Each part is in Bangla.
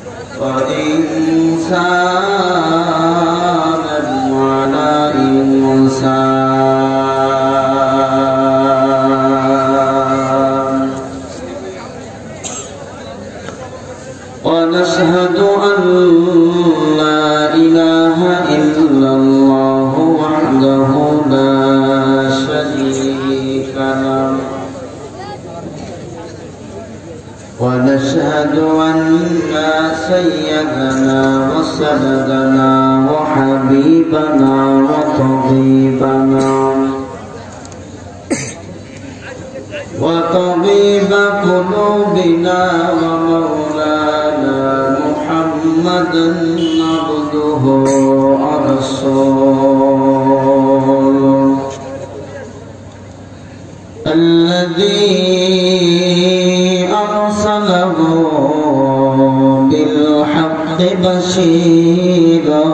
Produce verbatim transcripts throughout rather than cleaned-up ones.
وإنسانا على إنسان ونشهد أن لا إله إلا الله وحده لا شريك له ونشهد أن سيدنا وسندنا وحبيبنا وطبيبنا وطبيب قلوبنا ومولانا محمدا عبده ورسوله الذي أرسله بالحق بشيرا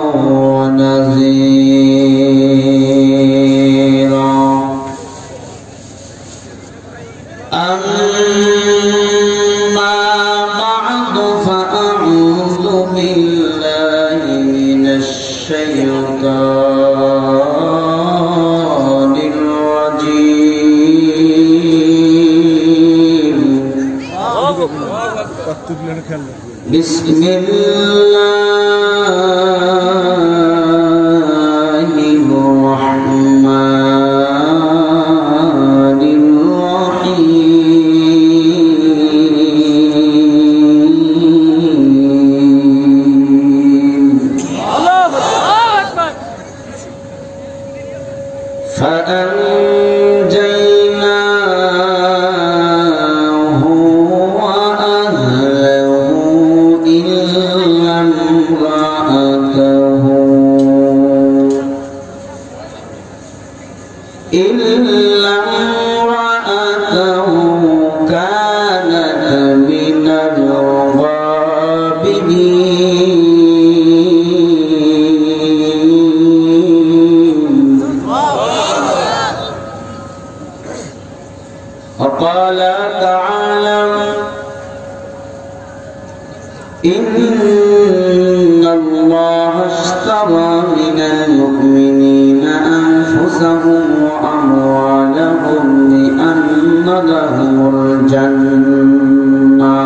ونذيرا أما بعد فأعوذ بالله من الشيطان الرجيم بسم الله الرحمن الرحيم فأنجيناه وأهله إلا امرأته إلا امرأته كانت من الغابرين. وقال تعالى إن الله اشترى من المؤمنين أنفسهم وأموالهم بأن لهم الجنة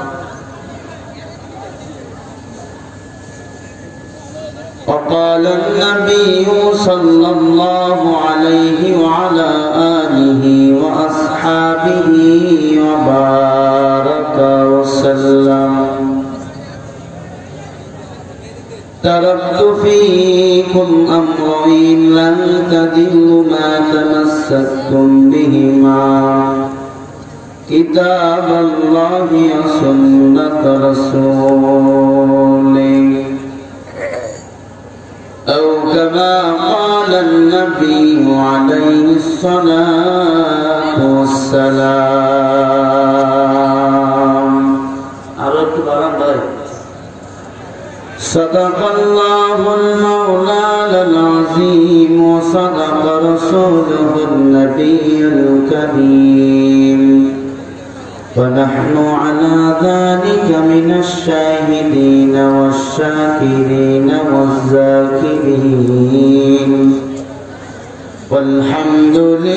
وقال النبي صلى الله عليه وعلى آله وأصحابه وبارك وسلم تركت فيكم أمرين لن تضلوا ما تمسكتم بهما كتاب الله وسنة رسوله أو كما قال النبي عليه الصلاة والسلام. صدق الله المولى العظيم وصدق رسوله النبي الكريم ونحن على ذلك من الشاهدين والشاكرين والذاكرين والحمد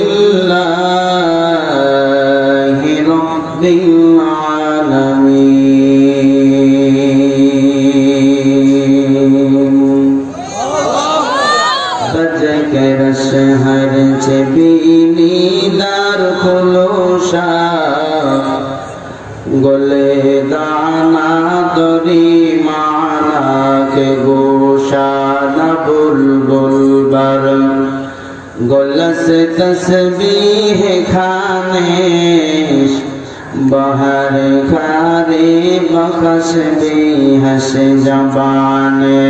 لله رب العالمين. بذكر الشهر تبيني دار خلوشا গলে দানা দরি মানা কে গোশা না বুলবুল বার গলস তসবীহ খানে বাহর খারে বখশ বি হস জবানে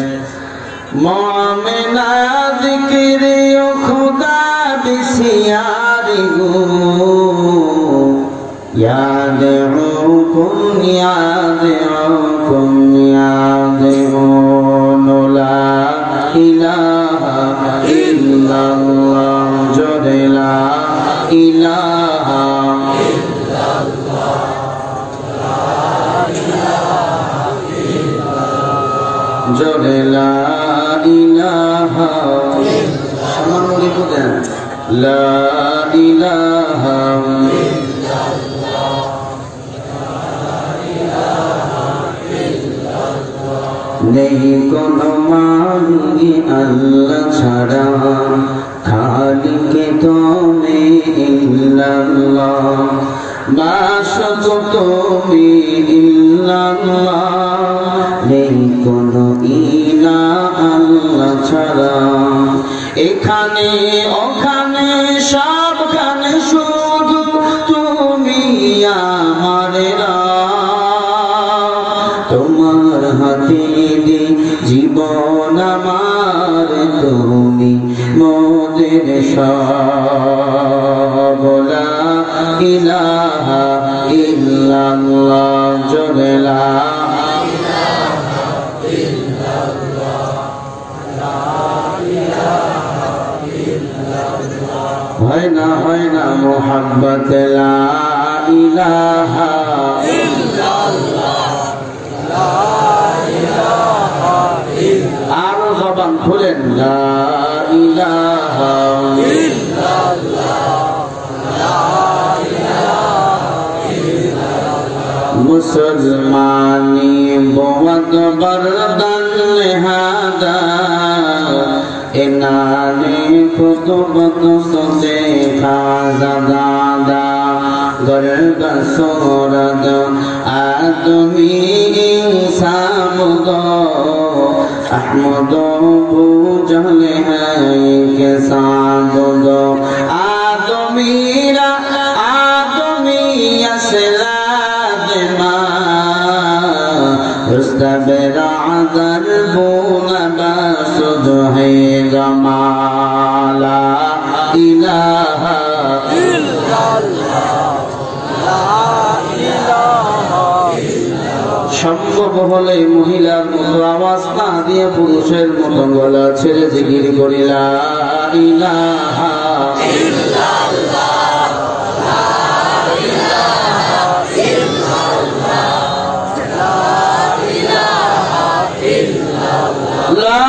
মোমেনা জিকির খুদা বিসিয়ারি গো يدعوكم يدعوكم يدعون لا إله إلا الله جل لا إله إلا الله لا إله জোরে লা ইলাহা সমান বলি বলেন লা ইলাহা নেই কোনো মালিক আল্লাহ ছাড়া খালিকে তুমি ইল্লাল্লাহ মাশুকু তুমি ইল্লাল্লাহ নেই কোনো ইলাহ আল্লাহ ছাড়া এখানে ওখানে সবখানে শুধু তুমি আমার তোমার হাতে দি জীবন আমার তুমি মোদের সব লা ইলাহা ইল্লাল্লাহ জোরে লা ইলাহা ইল্লাল্লাহ লা ইলাহা ইল্লাল্লাহ হয় না হয় না মোহাব্বত লা ইলাহা ইল্লাল্লাহ আরো জবান খুলেন লা ইলাহা ইল্লাল্লাহ লা ইলাহা ইল্লাল্লাহ মুসলমানি বহুত বরদান লেহাদা এনানে কুতুবত সুতে খাজা দাদা গর্গ সুরদ আদমি ইনসান দো अहमद पूजल है के साथ दो आदमीरा आदमी असलाद मा रुस्तबरा दर बोना बसुद है गमाला इलाहा इल्लल्लाह ला इलाहा সম্ভব হলে মহিলার মতো আওয়াজ না দিয়ে পুরুষের মতো গলা ছেড়ে জিকির করি লা ইলাহা ইল্লাল্লাহ লা ইলাহা ইল্লাল্লাহ লা ইলাহা ইল্লাল্লাহ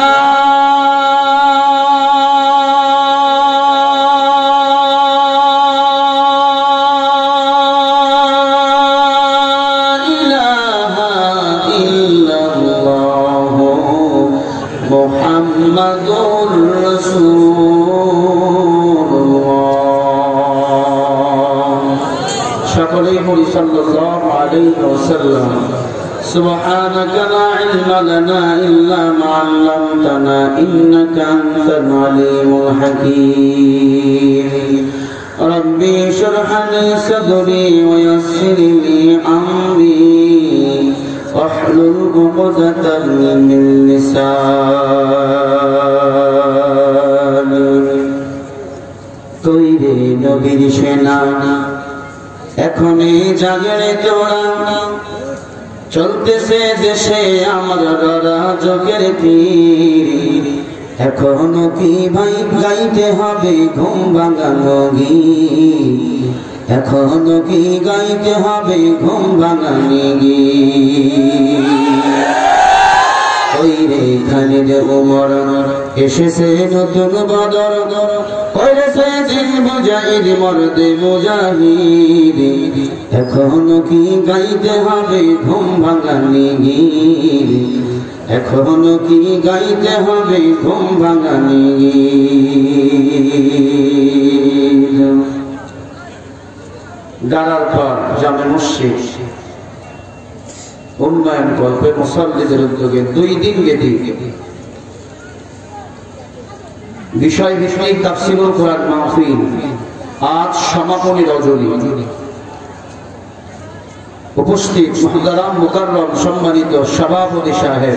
মুহাম্মাদুর রাসূলুল্লাহ সকলেই বলি সাল্লাল্লাহু আলাইহি ওয়াসাল্লাম সুবহানাকা লা ইলমা লানা ইল্লা মা 'আল্লামতানা ইন্নাকা আনতাল আলিমুল হাকীম রব্বি ইশরাহ লি সাদরি ওয়া ইয়াসসির লি আমরি واحلل عقدة من لساني তৈরি নবীর সেনা এখনই জাগরে তোরা চলতেছে দেশে আমার রাজকের পীর এখনো কি ভাই গাইতে হবে ঘুম ভাঙানো গীত এখনো কি গাইতে হবে ঘুম ভাঙানি ওই রে খালিদ ওমর এসেছে নতুন বদর করেছে দিন মুজাহিদ মরদে মুজাহিদ এখনো কি গাইতে হবে ঘুম ভাঙানি গীত এখনো কি গাইতে হবে ঘুম ভাঙানি গীত দাঁড়ার পর জামে মসজিদ উন্নয়ন কল্পে মুসল্লিদের উদ্যোগে দুই দিন ব্যাপী বিষয় বিষয় তাফসীরুল কোরআন মাহফিল আজ সমাপনী রজনী উপস্থিত মুহতারাম মুকাররম সম্মানিত সভাপতি সাহেব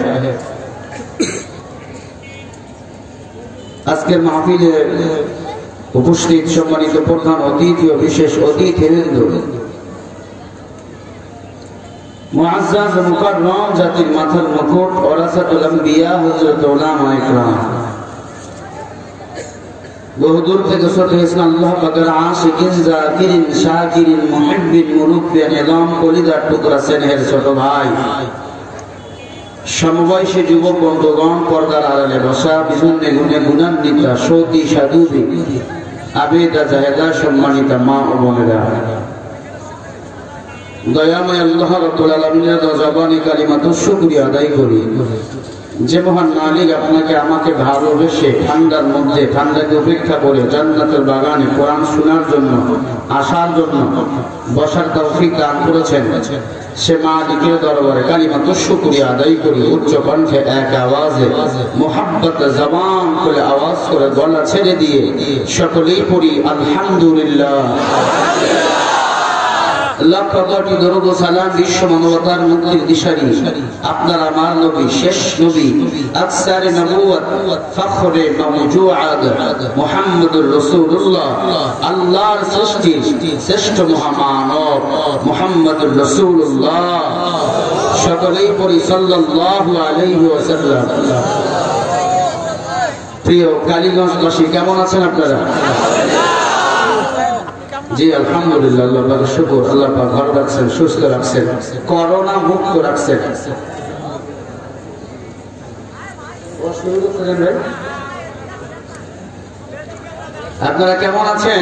আজকের মাহফিলে উপস্থিত সম্মানিত প্রধান অতিথি ও বিশেষ অতিথিবৃন্দ মুআজ্জাজ ও মুকাররম জাতির মাথার মুকুট ওরাসাতুল আম্বিয়া হযরত উলামা ইকরাম বহুদূর থেকে ছুটে এসেছেন আল্লাহ পাকের আশিকিন জাকিরিন শাকিরিন মুহিব্বিন মুরুব্বিন ইলাম কলিজার টুকরা স্নেহের ছোট ভাই সমবয়সী যুবক বন্ধুগণ, পর্দার আড়ালে বসা, বিভিন্ন গুণে গুণান্বিতা সতী সাধুবী আবেদা জাহেদা, সম্মানিতা মা ও বোনেরা, দয়াময় আল্লাহ রাব্বুল আলামিনের জবানি কালিমাতু শুকরিয়া আদায় করি যে মহান মালিক আপনাকে আমাকে ভালোবেসে ঠান্ডার মধ্যে ঠান্ডাকে উপেক্ষা করে জান্নাতের বাগানে কোরআন শোনার জন্য, আসার জন্য, বসার তৌফিক দান করেছেন। সে মালিকের দরবারে কালিমাতু শুকরিয়া আদায় করি। উচ্চ কণ্ঠে এক আওয়াজে মুহাব্বত জবান করে আওয়াজ করে গলা ছেড়ে দিয়ে সকলেই পড়ি আলহামদুলিল্লাহ। লাখ কোটি দরুদ ও সালাম বিশ্ব মানবতার মুক্তির দিশারি আপনার আমার নবী, শেষ নবী, আকসারে নবুয়ত, ফখরে মাওজুআত মুহাম্মদুর রাসূলুল্লাহ, আল্লাহর সৃষ্টি শ্রেষ্ঠ মহামানব মুহাম্মদুর রাসূলুল্লাহ, সকলেই পড়ি সাল্লাল্লাহু আলাইহি ওয়াসাল্লাম। প্রিয় কালীগঞ্জবাসী, কেমন আছেন আপনারা? জি আলহামদুলিল্লাহ, আল্লাহ পাকের শুকর। আল্লাহ পাক ভালো রাখছেন, সুস্থ রাখছেন, করোনা মুক্ত রাখছেন। আপনারা কেমন আছেন?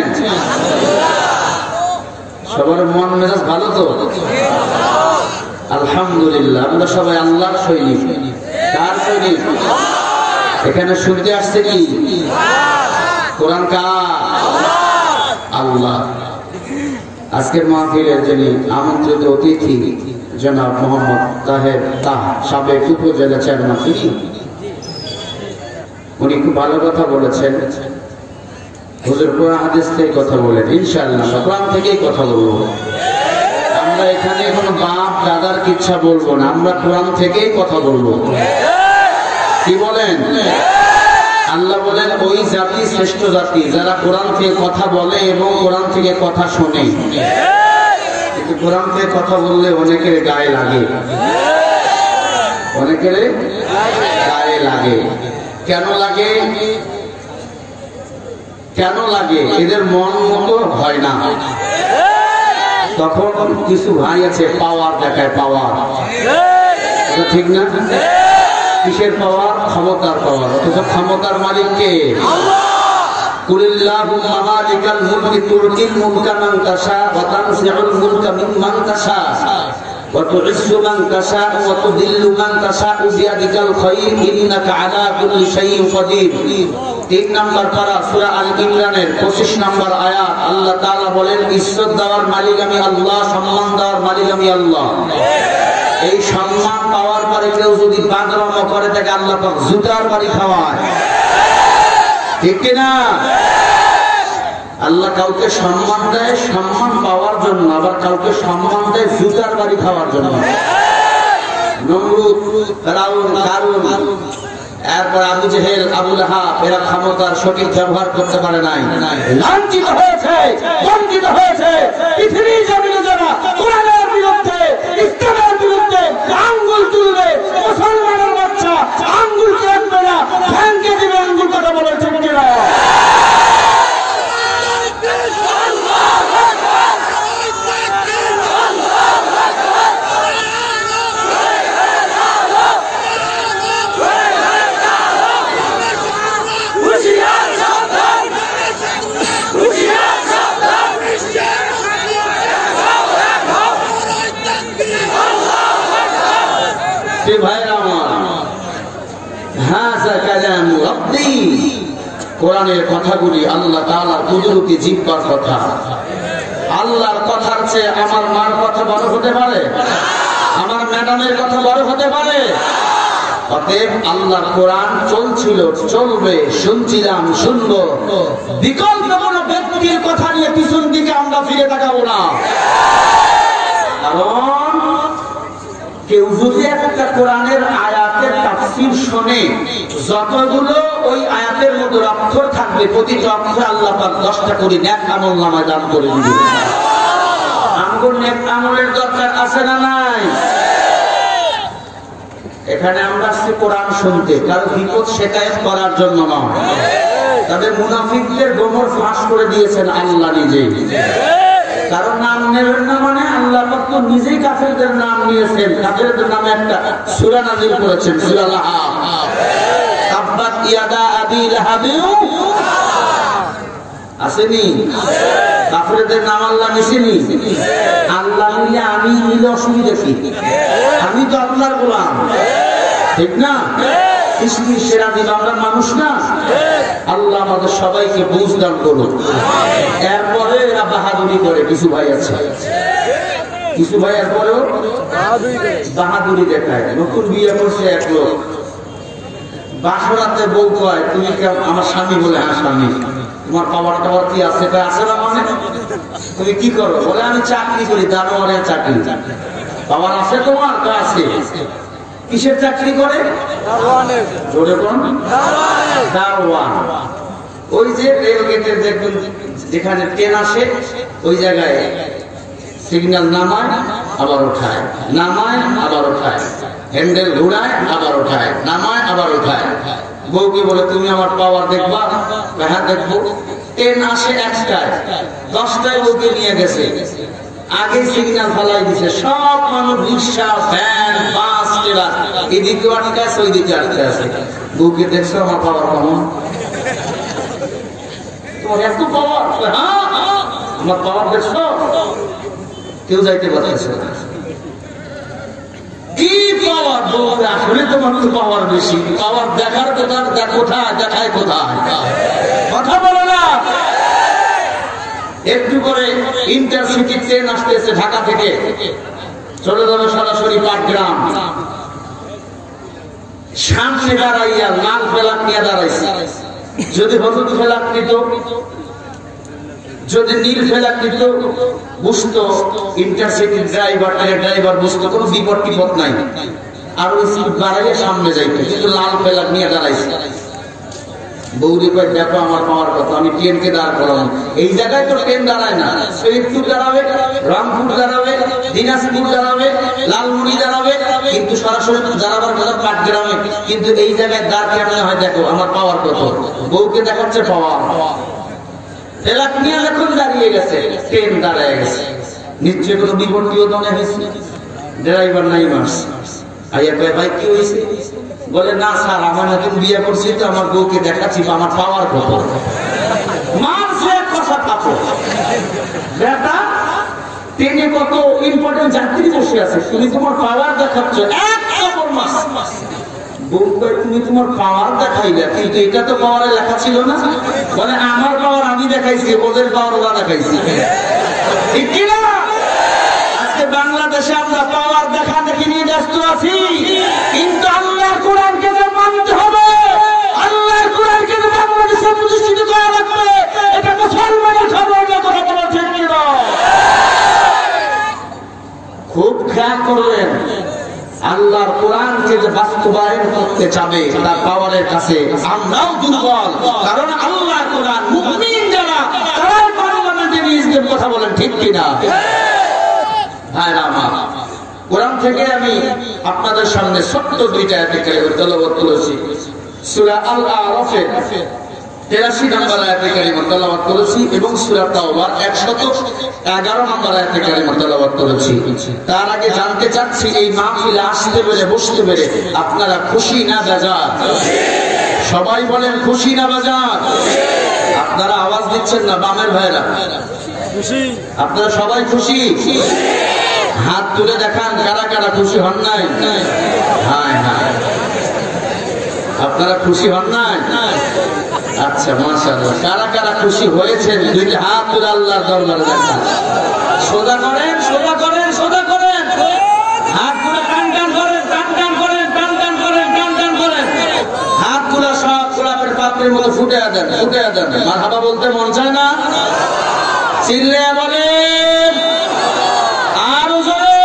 সবার মন মেজাজ ভালো তো? আলহামদুলিল্লাহ। আমরা সবাই আল্লাহর সৈনিক। কার সৈনিক? এখানে শুনতে আসছে কি? কোরআন কার? আল্লাহ। আজকের মাহফিলের যিনি আমন্ত্রিত অতিথি জনাব মোহাম্মদ তাহের তাহ, সাবেক উপজেলা চেয়ারম্যান, উনি খুব ভালো কথা বলেছেন। হুজুর কোরআন হাদিস থেকে কথা বলেন, ইনশাআল্লাহ কোরআন থেকেই কথা বলবো। আমরা এখানে কোনো বাপ দাদার কিচ্ছা বলবো না, আমরা কোরআন থেকেই কথা বলবো। কি বলেন? আল্লাহ বলেন ওই জাতি শ্রেষ্ঠ জাতি যারা কোরআন থেকে কথা বলে এবং কোরআন থেকে কথা শোনে। কিন্তু কোরআন থেকে কথা বললে অনেকের গায়ে লাগে, অনেকের গায়ে লাগে। কেন লাগে? কেন লাগে? এদের মন মতো হয় না। তখন কিছু ভাই আছে পাওয়ার দেখায়, পাওয়ার, ঠিক না? কিসের পাওয়ার? ক্ষমতার পাওয়ার। অথচ ক্ষমতার মালিক কে? কুলিল্লাহুম্মা মালিকাল মুলকি তুতিল মুলকা মান তাশা ওয়া তানজিউল মুলকা মিম্মান তাশা ওয়া তুইজ্জু মান তাশা ওয়া তুযিল্লু মান তাশা বিয়াদিকাল খায়র ইন্নাকা আলা কুল্লি শাইইন কাদির। তিন নম্বর পারা সূরা আল ইমরানের পঁচিশ নম্বর আয়াত। আল্লাহ তাআলা বলেন ইজ্জত দেওয়ার মালিক আমি আল্লাহ, সম্মান দেওয়ার মালিক আমি আল্লাহ। এই সম্মান পাওয়ার পরে কেউ যদি বাদরামো করে তাকে আল্লাহ পাক জুতার বাড়ি খাওয়ায়, ঠিক কিনা? আল্লাহ কাউকে সম্মান দেয় সম্মান পাওয়ার জন্য, আবার কাউকে সম্মান দেয় জুতার বাড়ি খাওয়ার জন্য। নমরুদ, ফিরাউন, কারুন, এরপর আবু জেহেল, আবু লাহাব, এরা ক্ষমতার সঠিক ব্যবহার করতে পারে নাই, লাঞ্ছিত হয়েছে, বঞ্চিত হয়েছে। পৃথিবীর জমিনে যারা কোরআনের বিরুদ্ধে, ইসলামের বিরুদ্ধে আঙ্গুল তুলবে, মুসলমানের বাচ্চা আঙ্গুল কাটবে না, ভেঙে দিবে আঙ্গুল। কথা বলেছে কিনা? কোরআনের কথাগুলি আল্লাহ তাআলার কুদরতি জিহ্বার কথা। আল্লাহর কথার চেয়ে আমার মার কথা বড় হতে পারে? আমার ম্যাডামের কথা বড় হতে পারে? অতএব আল্লাহর কোরআন চলছিল, চলবে, শুনছিলাম, শুনবো। বিকল্প কোনো ব্যক্তির কথা নিয়ে পিছন দিকে আমরা ফিরে তাকাবো না। কারণ কেউ যদি একটা কোরআনের আয়াতের তাফসীর শোনে, যতগুলো ওই আয়াতের মধ্যে অক্ষর থাকবে প্রতিটা অক্ষরে আল্লাহ পাক দশটা করে নেক আমল নামায় দান করে দিবেন। আমগুলো নেক আমলের দরকার আছে না নাই? এখানে আমরা আসছি কোরআন শুনতে, কারো বিপদ শিকায়েত করার জন্য নয়। তবে মুনাফিকদের গোমর ফাঁস করে দিয়েছেন আল্লাহ নিজেই। কারণ নাম নেবেন না মানে আল্লাহ পাক তো নিজেই কাফেরদের নাম নিয়েছেন, কাফেরদের নামে একটা সূরা নাযিল করেছেন, সূরা লাহাব। তাব্বাত ইয়াদা আবি লাহাবিউ আসেনি, কাফেরদের নাম আল্লাহ নিছেনি। আল্লাহ নিলে আমি নিলে অসুবিধা কি? আমি তো আল্লাহর গোলাম, ঠিক না? ইসমি সেরা দিন আমরা মানুষ না। আল্লাহ আমাদের সবাইকে বুঝ দান করুন। এরপরে এরা বাহাদুরি করে, কিছু ভাই আছে, কিছু ভাই এরপরেও বাহাদুরি দেখায়। নতুন বিয়ে করছে এক লোক, বাসরাতে বউ কয় তুমি আমার স্বামী, বলে হ্যাঁ স্বামী। তোমার পাওয়ার টাওয়ার কি আছে? আছে না মানে তুমি কি করো? বলে আমি চাকরি করি, দারোয়ানের চাকরি। পাওয়ার আছে তোমার? আছে। কিসের চাকরি করে? জোরে কোন? দারোয়ান। ওই যে রেল গেটের দেখবেন যেখানে ট্রেন আসে ওই জায়গায় সিগন্যাল নামায় আবার ওঠায়, নামায় আবার ওঠায়, হ্যান্ডেল ঘুরায় আবার ওঠায়, নামায় আবার ওঠায়। বউকে বলে তুমি আমার পাওয়ার দেখবা? হ্যাঁ দেখবো। ট্রেন আসে একটায়, দশটায় বউকে নিয়ে গেছে, আগে সিগন্যাল ফেলাই দিছে। সব মানুষ রিক্সা, ভ্যান, বাস, ট্রাক এদিকে আটকে আছে, ওইদিকে আটকে আছে। বউকে দেখছো আমার পাওয়ার কেমন? তোমার এত পাওয়ার? হ্যাঁ আমার পাওয়ার দেখছো? কেউ যাইতে পারতেছে না। কি পাওয়ার? বউকে আসলে তোমার তো পাওয়ার বেশি। পাওয়ার দেখার কথা কোথায়, দেখায় কোথায়? কথা বলো না। একটু করে ইন্টারসিটি ট্রেন আসতেছে ঢাকা থেকে, চলে যাবে সরাসরি পাটগ্রাম। সামনে দাঁড়াইয়া লাল ফেলাক নিয়ে দাঁড়াইছে। যদি হলুদ ফেলাক নিত, যদি নীল ফেলাক নিত, বুঝতো ইন্টারসিটি ড্রাইভার ড্রাইভার বুঝতো কোনো বিপদ টিপদ নাই, আর ওই সিট বাড়াইয়া সামনে যাইতো। কিন্তু লাল ফেলাক নিয়ে দাঁড়াইছে। বৌদি কয় দেখো আমার পাওয়ার কথা, আমি ট্রেনকে দাঁড় করালাম। এই জায়গায় তো ট্রেন দাঁড়ায় না, সৈয়দপুর দাঁড়াবে, রামপুর দাঁড়াবে, দিনাজপুর দাঁড়াবে, লালমুড়ি দাঁড়াবে, কিন্তু সরাসরি দাঁড়াবার কথা পাটগ্রামে। কিন্তু এই জায়গায় দাঁড় কেন হয়? দেখো আমার পাওয়ার কত। বউকে দেখাচ্ছে পাওয়ার। ফেলাক নিয়ে এখন দাঁড়িয়ে গেছে, ট্রেন দাঁড়ায় গেছে। নিশ্চয় কোনো বিপদ মনে হয়েছে? ড্রাইভার নাই মাস আইয়া কয় ভাই কি হয়েছে? বলে না স্যার আমার নতুন বিয়ে করছি তো আমার বউকে দেখাচ্ছি আমার পাওয়ার কত। মারছে কথা পাবো বেটা, ট্রেনে কত ইম্পর্টেন্ট যাত্রী বসে আছে, তুমি তোমার পাওয়ার দেখাচ্ছ এক কাপড় মাস। বউ কয় তুমি তোমার পাওয়ার দেখাইলে, কিন্তু এটা তো পাওয়ারে লেখা ছিল না। বলে আমার পাওয়ার আমি দেখাইছি, ওদের পাওয়ার ওরা দেখাইছি, ঠিক কিনা? আজকে বাংলাদেশে আমরা পাওয়ার দেখা দেখি নিয়ে ব্যস্ত আছি, কিন্তু আল্লাহর কোরআনকে মানতে হবে। আল্লাহর কোরআনকে বাংলাদেশে প্রতিষ্ঠিত করা লাগবে। এটা মুসলমানের খবর না, কথা বলা ঠিক কিনা? খুব খেয়াল করলেন, আল্লাহর কোরআনকে যে বাস্তবায়ন করতে চাবে তার পাওয়ারের কাছে আমরাও দুর্বল। কারণ আল্লাহর কোরআন মুমিন যারা তারাই পার্লামেন্টে নিয়ে কথা বলেন, ঠিক কিনা? কোরআন থেকে আমি আপনাদের সামনে ছোট্ট দুইটা আয়াত তেলাওয়াত করেছি। সূরা আল আরাফের তেরাশি নম্বর আয়াতে কারিমা তেলাওয়াত করেছি এবং সূরা তাওবার একশত এগারো নম্বর আয়াতে কারিমা তেলাওয়াত করেছি। তার আগে জানতে চাচ্ছি এই মাহফিলে আসতে পেরে বসতে পেরে আপনারা খুশি না বেজার? সবাই বলেন খুশি না বেজার? আপনারা আওয়াজ দিচ্ছেন না বামের ভাইরা? আপনারা সবাই খুশি? হাত তুলে দেখান কারা কারা খুশি হন নাই? হ্যাঁ হ্যাঁ, আপনারা খুশি হন নাই? আচ্ছা মাশাআল্লাহ। কারা কারা খুশি হয়েছেন দুইটা হাত তুলে আল্লাহর দরবারে দেখান। সোজা করেন, সোজা করেন, সোজা করেন, হাত তুলে টান টান করেন, টান টান করেন, টান টান করেন, টান টান করেন। হাত তুলে সব গোলাপের পাপড়ির মতো ফুটে দেন, ফুটে দেন। মারহাবা বলতে মন চায় না? চিল্লে বলেন আরো জোরে।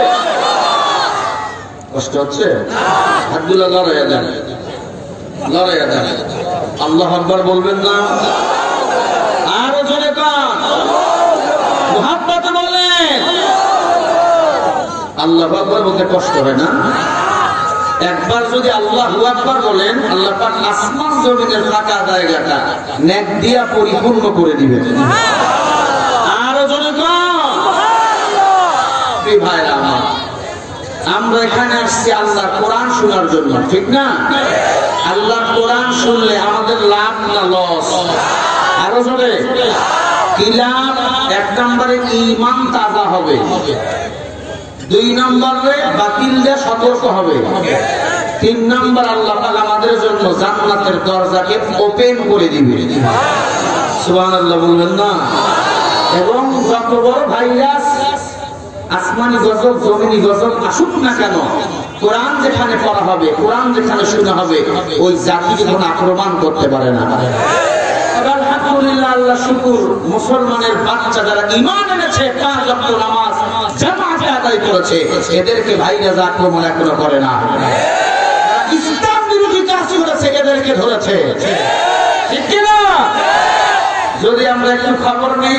কষ্ট হচ্ছে? হাতগুলো লড়াইয়া দেন, লড়াইয়া দেন। আল্লাহু আকবার বলবেন না? আরো জোরে কান মুহাব্বত বলেন। আল্লাহু আকবার বলতে কষ্ট হয় না? একবার যদি আল্লাহু আকবার বলেন, আল্লাহ পাক আসমান জমিনের ফাঁকা জায়গাটা নেক দিয়া পরিপূর্ণ করে দিবেন। আরো জোরে কান মুরব্বী ভাইরা আমার, আমরা এখানে আসছি আল্লাহর কোরআন শোনার জন্য, ঠিক না? আল্লাহর কোরআন শুনলে আমাদের লাভ না লস? আরো জোরে কি লাভ? এক নম্বরে ঈমান তাজা হবে, দুই নম্বরে বাতিলদের সতর্ক হবে, তিন নম্বর আল্লাহ পাক আমাদের জন্য জান্নাতের দরজাকে ওপেন করে দিবে। সুবহানাল্লাহ বলবেন না? এবং যত বড় ভাইরাস আসমানি গজব জমিনি গজব আসুক না কেন, কোরআন যেখানে পড়া হবে, কোরআন যেখানে শোনা হবে, ওই জাতিকে কোনো আক্রমণ করতে পারে না। আলহামদুলিল্লাহ, আল্লাহ শুকুর, মুসলমানের বাচ্চা যারা ঈমান এনেছে, পাঁচ ওয়াক্ত নামাজ জামাতে আদায় করেছে, এদেরকে ভাইরাস আক্রমণ এখনো করে না। ইসলাম বিরোধী কাজ করেছে, এদেরকে ধরেছে, ঠিক কিনা? যদি আমরা একটু খবর নেই,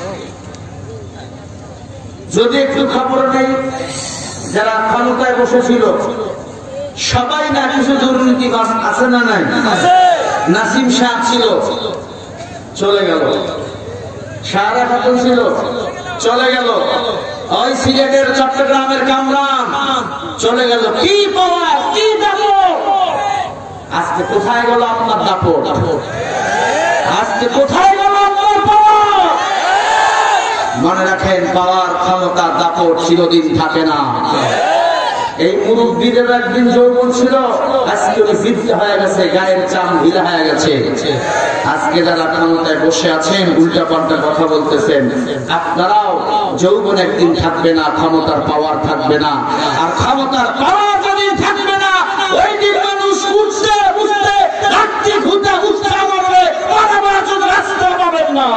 যদি একটু খবর নেই, যারা ক্ষমতায় বসেছিল সবাই না কিছু দুর্নীতিবাজ আছে না নাই? নাসিম শাহ ছিল, চলে গেল। সারা খাতুন ছিল, চলে গেল। ওই সিলেটের চট্টগ্রামের কামরান চলে গেল। কি পাওয়ার, কি দাপট! আজকে কোথায় গেল আপনার দাপট? আজকে কোথায় গেল আপনার পাওয়ার? মনে রাখেন, পাওয়ার, ক্ষমতা, দাপট চিরদিন থাকে না। এই মুরব্বীদের একদিন যৌবন ছিল, আজকে বৃদ্ধ হয়ে গেছে, গায়ের চাম ঢিলা হয়ে গেছে। আজকে যারা ক্ষমতায় বসে আছেন, উল্টা পাল্টা কথা বলতেছেন, আপনারাও যৌবন একদিন থাকবে না, ক্ষমতার পাওয়ার থাকবে না। আর ক্ষমতার পাওয়ার যদি থাকবে না, ওই দিন মানুষ উঠতে উঠতে রাত্রি ঘুরতে ঘুরতে মরবে, পারাবার জন্য রাস্তা পাবেন না,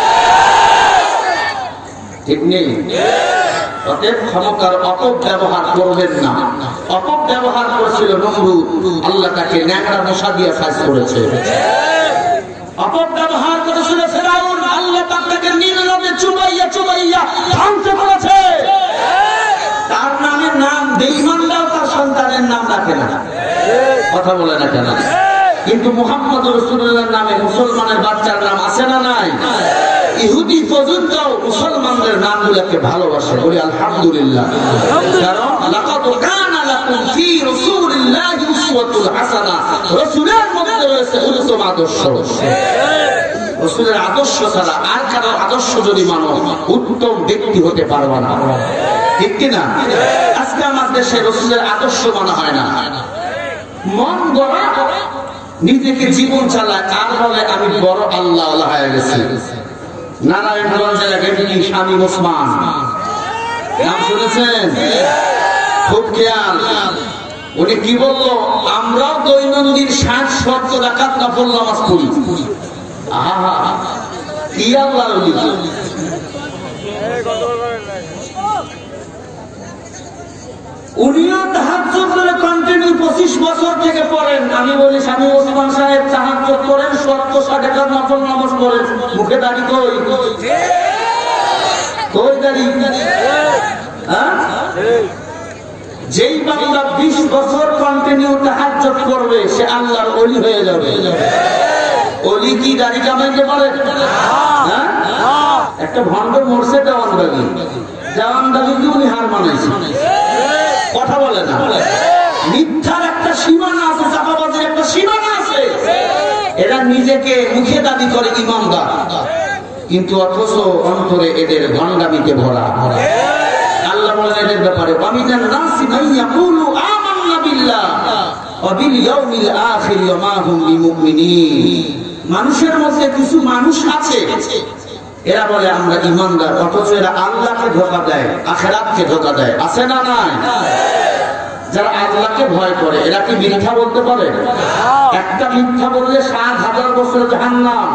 ঠিক নেই? অতএব ক্ষমতার অপব্যবহার করবেন না। অপব্যবহার করেছিল নমরুদ, আল্লাহ তাকে ন্যাংরা মশা দিয়ে সাজ করেছে। অপব্যবহার করেছিল ফেরাউন, আল্লাহ তাকে নীলনদে চুবাইয়া চুবাইয়া ধ্বংস করেছে। তার নামের নাম বেঈমানরাও তার সন্তানের নাম রাখে না, কথা বলে না কেন? কিন্তু মুহাম্মদ রাসূলুল্লাহর নামে মুসলমানের বাচ্চার নাম আছে না নাই? ইহুদি পর্যন্ত মুসলমানদের নামগুলোকে ভালোবাসে, বলি আলহামদুলিল্লাহ। কারণ লাকাদ কানা লাকুম ফি রাসূলিল্লাহি উসওয়াতুন হাসানাহ, রাসূলের মধ্যে রয়েছে উত্তম আদর্শ। রাসূলের আদর্শ ছাড়া আর কারো আদর্শ যদি মানো, উত্তম ব্যক্তি হতে পারবে না, ঠিক কি না? আজকে আমার দেশে রাসূলের আদর্শ মানা হয় না। মন গড়া নিজেকে জীবন চালায়, আর বলে আমি বড় আল্লাহ আল্লাহ হয়ে গেছি। নারায়ণগঞ্জের এক এমপি শামীম ওসমান, নাম শুনেছেন? খুব খেয়াল। উনি কি বললো? আমরাও দৈনন্দিন ষাট সত্তর রাকাত নফল নামাজ পড়ি। আহা, কি আল্লাহর ওলি! উনিও তাহাজ্জুদ করে কন্টিনিউ পঁচিশ বছর থেকে পড়েন। আমি বলি, শামীম ওসমান সাহেব তাহাজ্জুদ করেন, সত্তর ষাট রাকাত নফল নামাজ পড়েন, মুখে দাড়ি কই? কই দাড়ি? হ্যাঁ, যেই বান্দা বিশ বছর কন্টিনিউ তাহাজ্জুদ করবে, সে আল্লাহর ওলি হয়ে যাবে। ওলি কি দাড়ি কামাইতে পারে? হ্যাঁ, একটা ভণ্ড মরছে দেওয়ানবাগি, দেওয়ানবাগিকে উনি হার মানাইছে, কথা বলে না। মিথ্যার একটা সীমানা আছে, চাপাবাজের একটা সীমানা আছে। এরা নিজেকে মুখে দাবি করে ইমানদার, কিন্তু অথচ অন্তরে এদের ভণ্ডামিতে ভরা। আল্লাহ বলেন এদের ব্যাপারে, ওয়ামিনান নাসি মান ইয়াকুলু আমান্না বিল্লাহ ওয়া বিল ইয়াউমিল আখির ওয়া মা হুম বিমুমিনিন। মানুষের মধ্যে কিছু মানুষ আছে, এরা বলে আমরা ইমানদার, অথচ এরা আল্লাহকে ধোঁকা দেয়, আখিরাতকে ধোঁকা দেয়। আছে না নাই? যারা আল্লাহকে ভয় করে, এরা কি মিথ্যা বলতে পারে? একটা মিথ্যা বললে সাত হাজার বছর জাহান্নাম।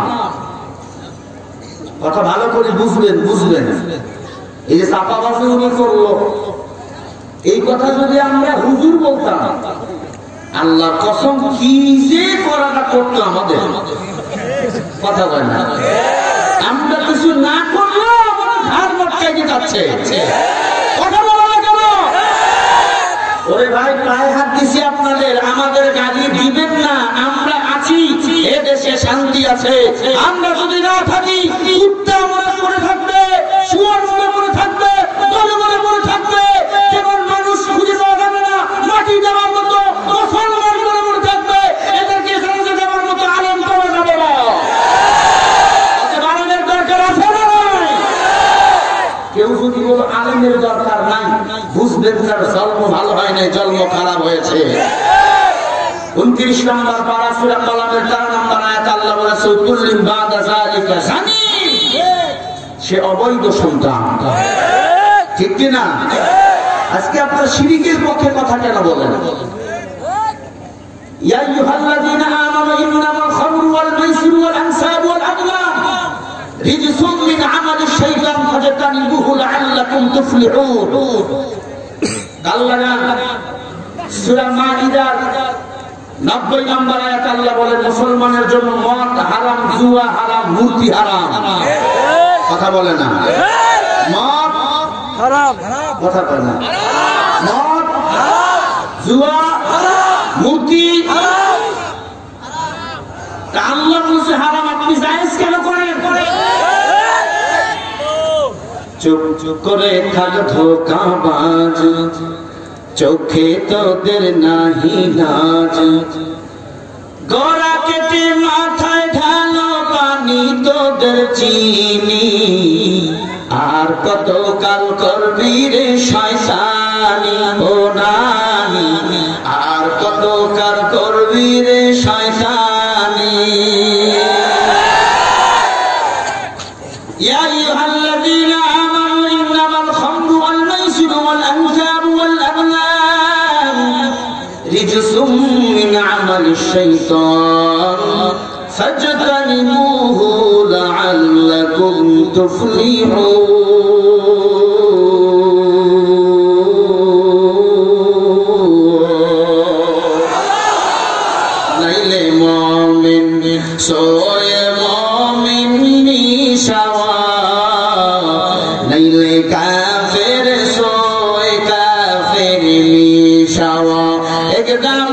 কথা ভালো করে বুঝবেন, বুঝবেন। এই যে চাপাবাজি উনি করলো, এই কথা যদি আমরা হুজুর বলতাম, আল্লাহর কসম কি যে করাটা করতো আমাদের, কথা বলে না। আমরা কিছু না করলেও আমাদের ঘাড় মটকাইতে যাচ্ছে, কথা বলা না কেন? ওরে ভাই, পায়ে হাত দিছি আপনাদের, আমাদের গালি দিবেন না। আমরা আছি, এ দেশে শান্তি আছে। আমরা যদি না থাকি, কুত্তা মনে মনে থাকবে, শুয়োর মনে মনে থাকবে, মনে মনে মনে থাকবে, বুঝবেন তার জন্ম ভালো হয় নাই, জন্ম খারাপ হয়েছে। উনত্রিশ নম্বর পারা সূরা কলামের তেরো নম্বর আয়াত আল্লাহ বলেছে তুল্লিম বাদা যালিকা জানি, সে অবৈধ সন্তান। ঠিক কি না? আজকে আপনারা শিরকের পক্ষে কথা কেন বলেন? ইয়া আইয়ুহাল্লাযীনা আমানু ইন্নামাল খামরু ওয়াল মাইসিরু ওয়াল আনসাবু ওয়াল আযলাম রিজসুম মিন আমালিশ শাইতান ফাজতানিবুহু লাআল্লাকুম তুফলিহুন। আল্লাহ সূরা মাইদার নব্বই নম্বর আয়াত আল্লাহ বলেন মুসলমানের জন্য মদ হারাম, জুয়া হারাম, মূর্তি হারাম। কথা বলে না? মদ হারাম, কথা বলে না? মদ হারাম, জুয়া হারাম, মূর্তি হারাম। আল্লাহ বলছে হারাম, আপনি জায়েজ কেন করেন? চুপ চুপ করে থাক ধোঁকাবাজ, চোখে তোদের নাহি লাজ। গড়া কেটে মাথায় ঢালো পানি তোদের চিনি, আর কত কাল করবি রে শয়তানি ও নানি, আর কত কাল করবি রে শয়তানি। ইয়া আইয়ুহাল্লাযীনা আমানু ইন্নামাল খামরু ওয়াল মাইসিরু ওয়াল আনসাবু ওয়াল আযলাম রিজসুম মিন আমালিশ শাইতান ফাজতানিবুহু লাআল্লাকুম তুফলিহুন। নাইলে মুমিন সোয়ে মুমিন নিশাওয়া, নাইলে কাফের সোয়ে কাফের নিশাওয়া। একদম